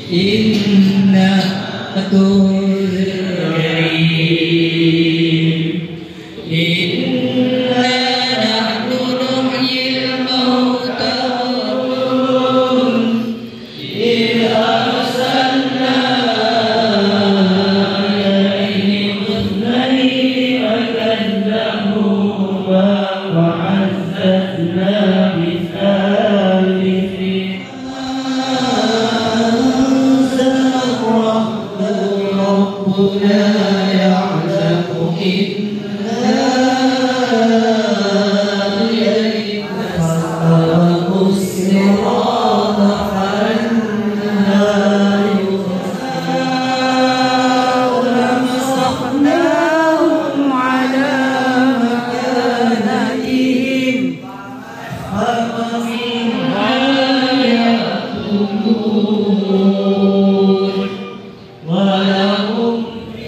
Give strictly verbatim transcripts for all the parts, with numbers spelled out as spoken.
Inna tuzrim Inna nahnu nuhyil mauta Idh arsalna ilaihim ithnaini fakadzabuma wa 'azzazna bithalith ربنا يعلم إنا إليك فاستبقوا الصراط فأنى ولمسخناهم على مكانتهم فمنها يأكلون ولهم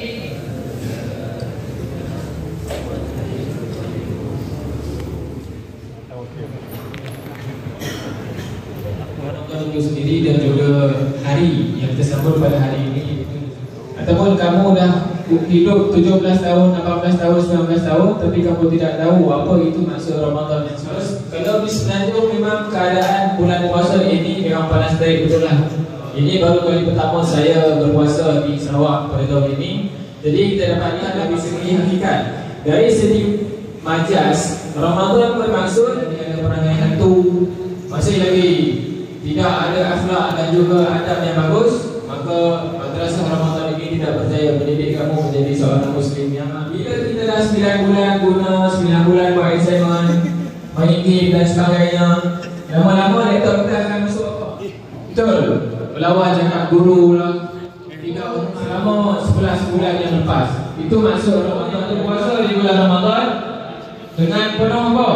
itu sendiri dan juga hari yang kita sambut pada hari ini. Ataupun kamu dah hidup tujuh belas tahun, lapan belas tahun, sembilan belas tahun tapi kamu tidak tahu apa itu maksud Ramadan. Terus kalau di Semenanjung memang keadaan bulan puasa ini memang panas terik betul lah. Ini baru kali pertama saya berpuasa di Sarawak pada tahun ini. Jadi kita dapat lihat dari segi hakikat. Dari segi majas, Ramadan bermaksud ada perangai hantu, masih lagi tidak ada akhlak dan juga adab yang bagus, maka madrasah Ramadan ini tidak berjaya mendidik kamu menjadi seorang muslim yang bila kita dah sembilan bulan guna, sembilan bulan buat assignment, main game dan sebagainya, lama-lama laptop kita akan masuk apa? Betul? Berlawan cakap guru lah, tidak selama sebelas bulan yang lepas. Itu maksud Ramadan. Puasa di bulan Ramadan dengan penuh apa?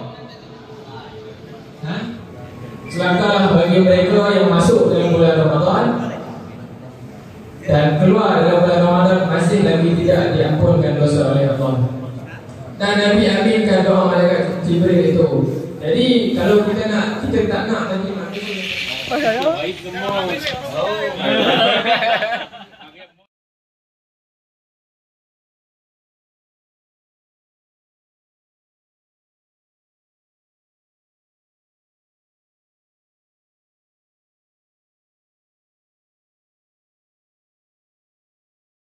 Ha? Celaka bagi mereka yang masuk dalam bulan Ramadan dan keluar dalam bulan Ramadan masih lagi tidak diampunkan dosa oleh Allah. Dan Nabi aminkan doa malaikat Jibril itu. Jadi kalau kita nak, kita tak nak lagi makin